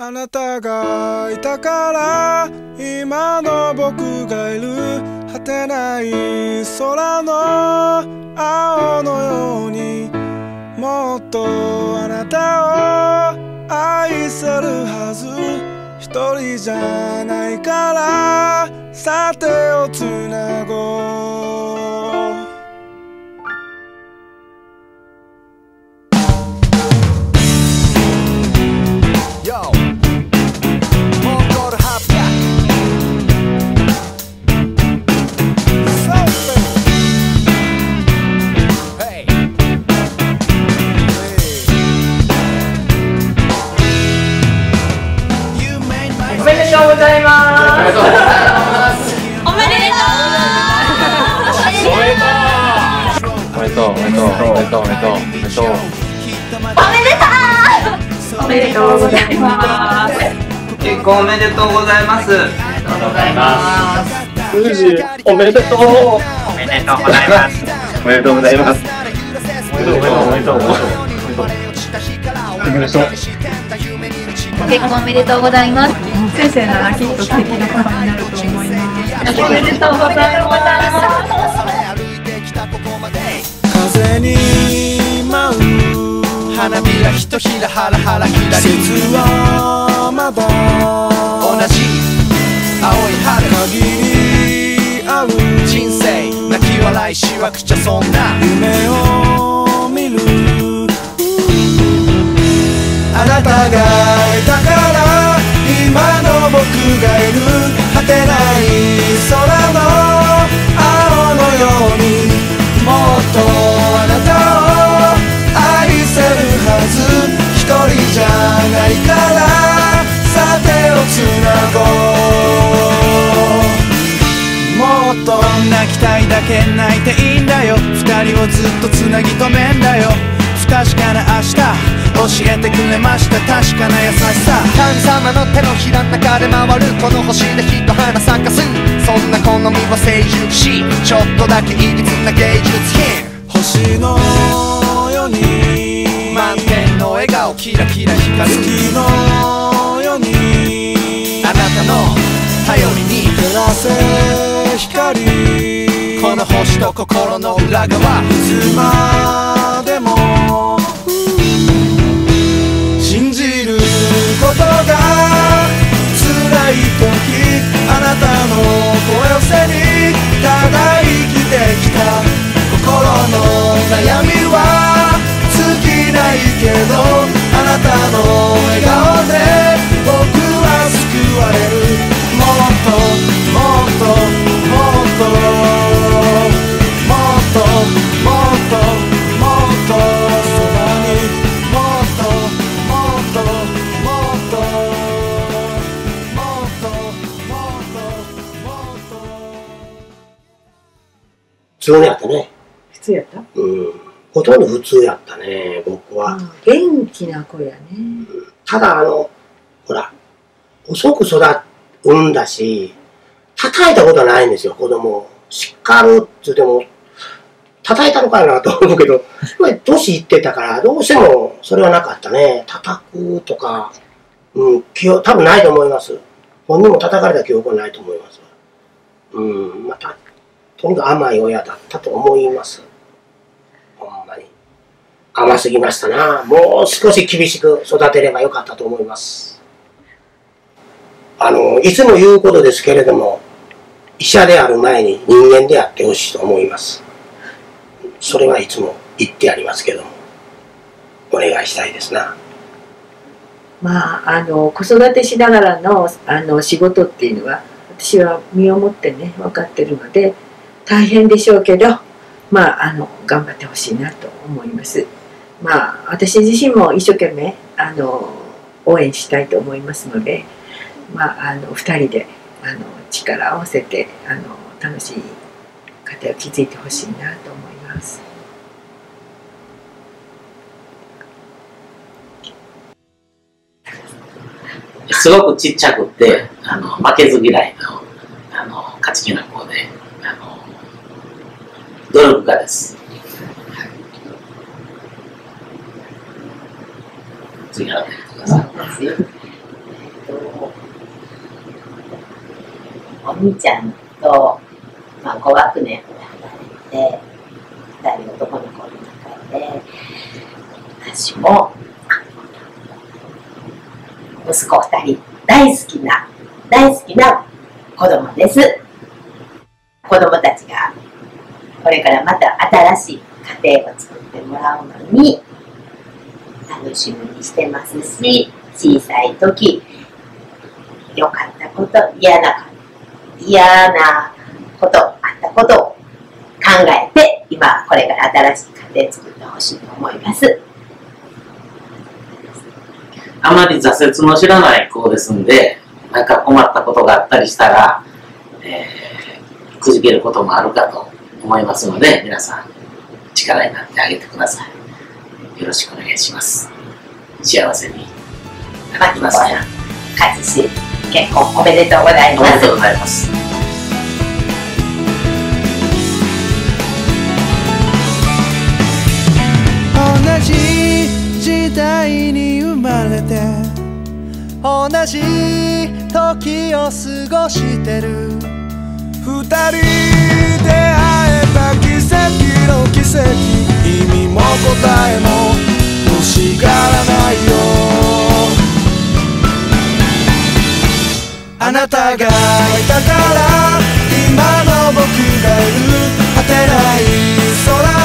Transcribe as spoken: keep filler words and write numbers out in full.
あなたがいたから今の僕がいる。果てない空の青のようにもっとあなたを愛せるはず。一人じゃないからさ手をつなごう。 おめでとうございます。 おめでとう。おめでとう。おめでとう。おめでとう。おめでとう。おめでとう。おめでとう。おめでとう。 おめでとうございます。 結婚おめでとうございます。 おめでとうございます。 富士おめでとう。 おめでとうございます。 おめでとうございます。おめでとうおめでとうおめでとう。おめでとう。 結婚おめでとうございます。 先生ならきっと素敵なパパになると思います。 おめでとうございます。 風に舞う花びらひとひらハラハラひらり。 季節はまだ同じ青い春。 限りある人生泣き笑いしわくちゃそんな夢を見る。あなたがいたから今の僕がいる。果てない空の青のようにもっとあなたを愛せるはず。一人じゃないからさ手をつなごう。もっと泣きたいだけ泣いていいんだよ。二人をずっとつなぎ止めんだよ。不確かな明日教えてくれました。確かな優しさ。神様の手のひらの中で回るこの星で一花咲かす。そんな好みは成熟しちょっとだけいびつな芸術品。 星のように満点の笑顔キラキラ光る。 月のようにあなたの頼りに照らせ光。 この星と心の裏側。 いつまでも信じることが辛い時。あなたの声を背にただ生きてきた。心の悩みは尽きないけどあなたの笑顔で僕は救われる。もっともっともっともっともっともっとそばにもっともっともっともっともっともっと。 普通やったね。 普通やった？ うん。ほとんど普通やったね、僕は。 元気な子やね。 ただあの、ほら、遅く育産んだし、叩いたことはないんですよ、子供を。叱るって言っても、叩いたのかなと思うけど、やっぱり年いってたから、どうしてもそれはなかったね。叩くとか、うん、記憶、多分ないと思います。本人も叩かれた記憶はないと思います。うん、また、とにかく甘い親だったと思います。ほんまに。甘すぎましたな。もう少し厳しく育てればよかったと思います。あの、いつも言うことですけれども、医者である前に人間であってほしいと思います。それはいつも言ってありますけども、お願いしたいですな。 まあ、あの子育てしながらの、あの仕事っていうのは私は身をもってね分かってるので大変でしょうけど、まあ、あの頑張ってほしいなと思います。まあ、私自身も一生懸命あの応援したいと思いますので、まあ、あのふたりであの力を合わせてあの楽しい家庭を築いてほしいなと思います。 すごくちっちゃくて、あの負けず嫌いの、あの勝ち気な子で、あの努力家です。次はください。 兄ちゃんと、まあ、ご学年離れてふたり男の子の中で私も息子ふたり大好きな大好きな子供です。子供たちがこれからまた新しい家庭を作ってもらうのに楽しみにしてますし、小さい時良かったこと、嫌な嫌なことあったことを考えて、今これから新しい家庭作ってほしいと思います。 あまり挫折の知らない子ですんで、なんか困ったことがあったりしたら、えー、くじけることもあるかと思いますので、皆さん力になってあげてください。よろしくお願いします。幸せになってください。 勝志、結婚おめでとうございます。 おめでとうございます。 同じ時代に生まれて同じ時を過ごしてる二人出会えた奇跡の奇跡、意味も答えも欲しがらないよ。あなたがいたから今の僕がいる、果てない空